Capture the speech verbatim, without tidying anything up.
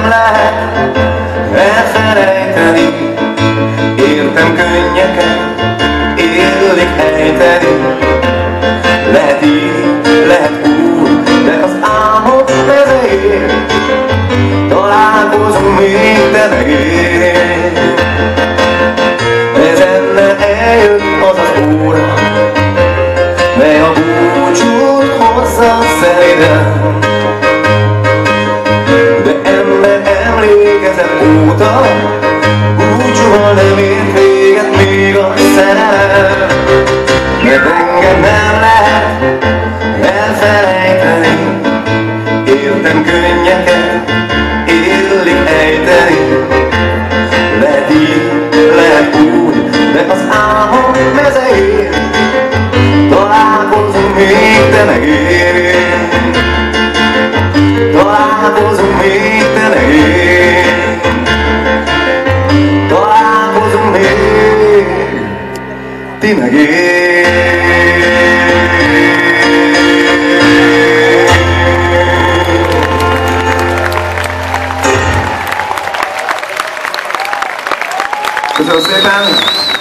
lehet elfelejteni. Értem könnyeket, illik ejteni. Lehet így, lehet úgy, de az álmok mezején találkozunk még te meg én. Ezennel eljött az az óra, mely a búcsút hozza szeliden. De ember emlékezet óta búcsúval nem ért véget még a szerelem. Mert engem nem lehet elfelejteni. Értem könnyeket, illik ejteni. Lehet így, lehet úgy, de az álmok mezején találkozunk még te meg én. Találkozunk még te meg én. Találkozunk még ti meg én. Köszönöm szépen!